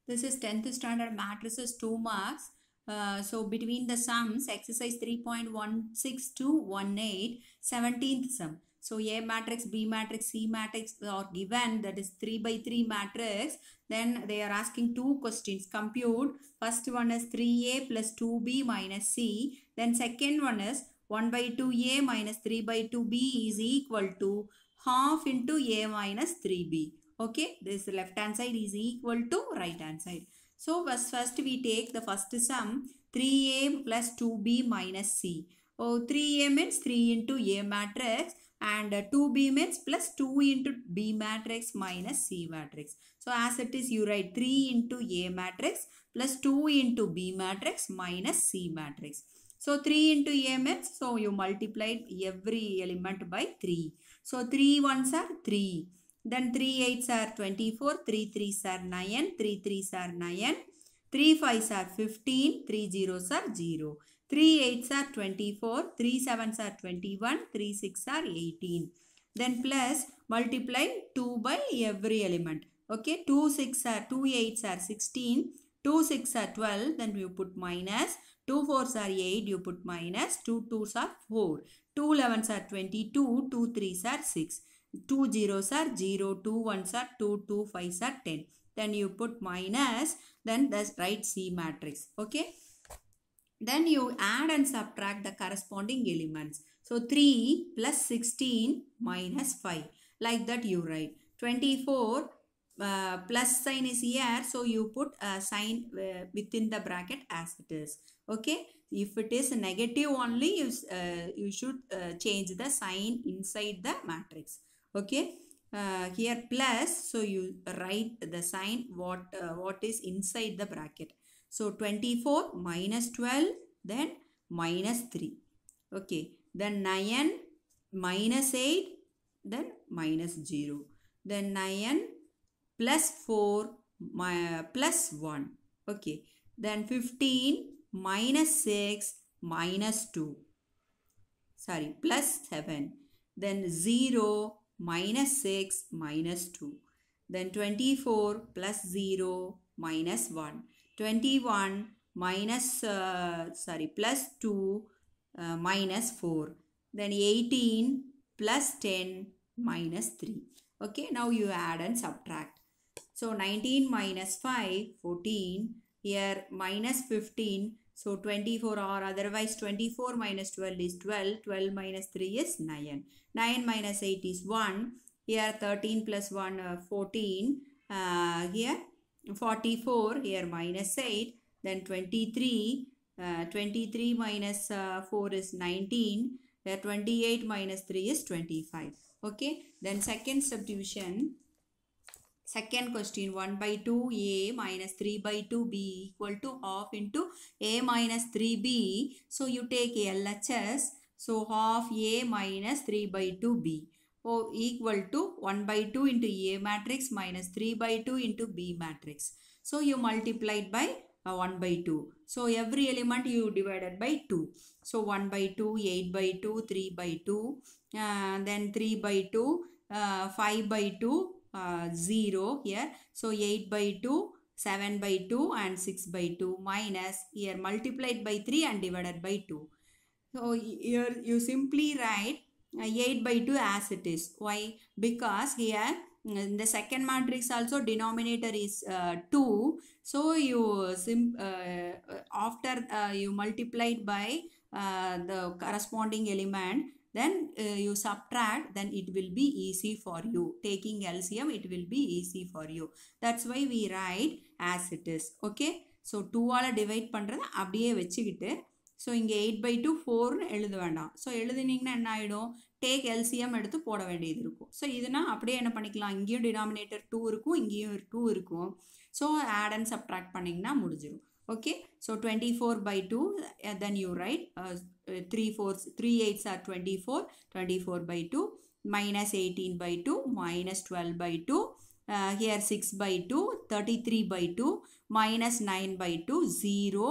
This is 10th standard matrices 2 marks. So between the sums, exercise 3.16 to 18, 17th sum. So A matrix, B matrix, C matrix are given, that is 3 by 3 matrix. Then they are asking two questions. Compute. First one is 3A plus 2B minus C. Then second one is 1 by 2A minus 3 by 2B is equal to half into A minus 3B. Okay, this left hand side is equal to right hand side. So first we take the first sum 3A plus 2B minus C. Oh, 3A means 3 into A matrix and 2B means plus 2 into B matrix minus C matrix. So as it is, you write 3 into A matrix plus 2 into B matrix minus C matrix. So 3 into A means, so you multiplied every element by 3. So 3 ones are 3. Then 3 8s are 24, 3 3s are 9, 3 3s are 9, 3 5s are 15, 3 0s are 0. 3 8s are 24, 3 7s are 21, 3 6 are 18. Then plus multiply 2 by every element. Okay, 2 8s are 16, 2 6 are 12, then you put minus, 2 4s are 8, you put minus, 2 2s are 4, 2 11s are 22, 2 3s are 6. 2 zeros are 0, 2 ones are 2, 2 5s are 10. Then you put minus, then that's right C matrix. Okay. Then you add and subtract the corresponding elements. So 3 plus 16 minus 5. Like that you write. 24 plus sign is here. So you put a sign within the bracket as it is. Okay. If it is negative only, you should change the sign inside the matrix. Okay, here plus, so you write the sign what is inside the bracket. So 24 minus 12, then minus 3. Okay, then 9 minus 8, then minus 0. Then 9 plus 4 plus 1. Okay, then 15 minus 6 minus 2. Sorry, plus 7. Then 0 minus 6 minus 2. Then 24 plus 0 minus 1. 21 minus, plus 2 minus 4. Then 18 plus 10 minus 3. Okay, now you add and subtract. So 19 minus 5, 14. Here minus 15. So 24 or otherwise 24 minus 12 is 12. 12 minus 3 is 9. 9 minus 8 is 1. Here 13 plus 1 14. Here 44. Here minus 8. Then 23. 23 minus 4 is 19. Here 28 minus 3 is 25. Okay. Then second substitution. Second question, 1 by 2a minus 3 by 2b equal to half into a minus 3b. So you take LHS. So half a minus 3 by 2b equal to 1 by 2 into a matrix minus 3 by 2 into b matrix. So you multiplied by 1 by 2. So every element you divided by 2. So 1 by 2, 8 by 2, 3 by 2, then 3 by 2, 5 by 2, 0 here. So 8 by 2, 7 by 2 and 6 by 2 minus here multiplied by 3 and divided by 2. So here you simply write 8 by 2 as it is. Why? Because here in the second matrix also denominator is 2. So you after you multiplied by the corresponding element, then you subtract, then it will be easy for you. Taking LCM, it will be easy for you. That's why we write as it is. Okay. So 2 ஆல divide பண்றத அப்படியே வெச்சிக்கிட்டு, so இங்க 8 by 2 4 எழுத வேண்டாம். So எழுதினீங்கன்னா என்ன ஆயிடும்? Take LCM எடுத்து போட வேண்டியது இருக்கும். So இதுனா அப்படியே என்ன பண்ணிக்கலாம்? இங்கேயும் denominator 2 இருக்கும், இங்கேயும் 2 இருக்கும். So add and subtract பண்ணீங்கன்னா முடிஞ்சிரும். Okay, so 24 by 2, then you write 3 8s are 24, 24 by 2, minus 18 by 2, minus 12 by 2, here 6 by 2, 33 by 2, minus 9 by 2, 0,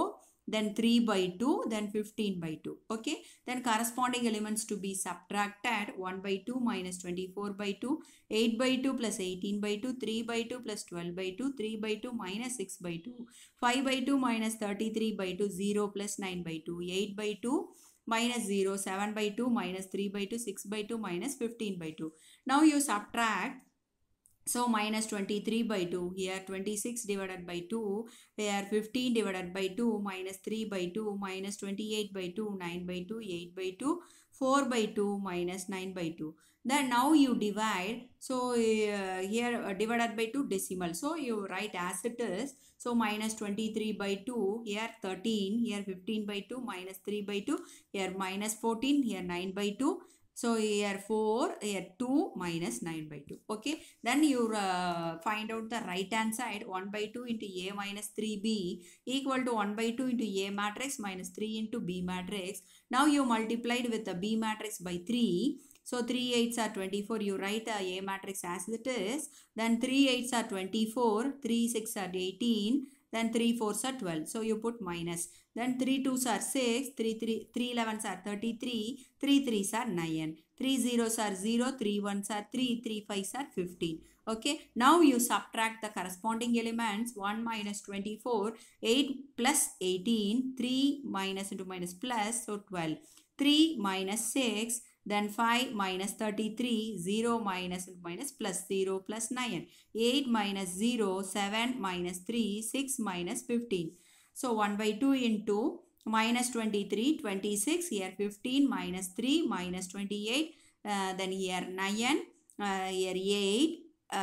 then 3 by 2, then 15 by 2. Okay. Then corresponding elements to be subtracted. 1 by 2 minus 24 by 2, 8 by 2 plus 18 by 2, 3 by 2 plus 12 by 2, 3 by 2 minus 6 by 2, 5 by 2 minus 33 by 2, 0 plus 9 by 2, 8 by 2 minus 0, 7 by 2 minus 3 by 2, 6 by 2 minus 15 by 2. Now you subtract. So minus 23 by 2, here 26 divided by 2, here 15 divided by 2, minus 3 by 2, minus 28 by 2, 9 by 2, 8 by 2, 4 by 2, minus 9 by 2. Then now you divide. So here divided by 2 decimal. So you write as it is. So minus 23 by 2, here 13, here 15 by 2, minus 3 by 2, here minus 14, here 9 by 2. So here 4, here 2 minus 9 by 2. Okay. Then you find out the right hand side. 1 by 2 into A minus 3B equal to 1 by 2 into A matrix minus 3 into B matrix. Now you multiplied with the B matrix by 3. So 3 8s are 24. You write A matrix as it is. Then 3 8s are 24. 3 6 are 18. Then 3 4s are 12. So you put minus. Then 3 2s are 6. 3 11s are 33. 3 3s are 9. 3 zeros are 0. 3 1s are 3. 3 5s are 15. Okay. Now you subtract the corresponding elements. 1 minus 24. 8 plus 18. 3 minus into minus plus. So 12. 3 minus 6. Then 5 minus 33, 0 minus minus plus 0 plus 9. 8 minus 0, 7 minus 3, 6 minus 15. So 1 by 2 into minus 23, 26, here 15 minus 3 minus 28, then here 9, here 8,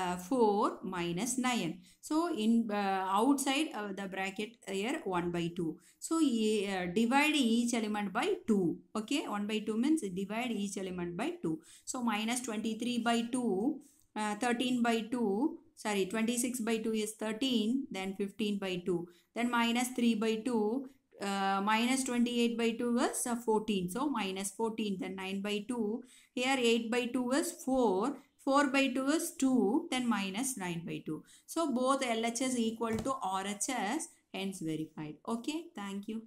4 minus 9. So in outside the bracket here 1 by 2. So divide each element by 2. Okay, 1 by 2 means divide each element by 2. So minus 23 by 2, 13 by 2, sorry 26 by 2 is 13, then 15 by 2. Then minus 3 by 2, minus 28 by 2 was 14. So minus 14, then 9 by 2. Here 8 by 2 is 4. 4 by 2 is 2, then minus 9 by 2. So both LHS equal to RHS, hence verified. Okay, thank you.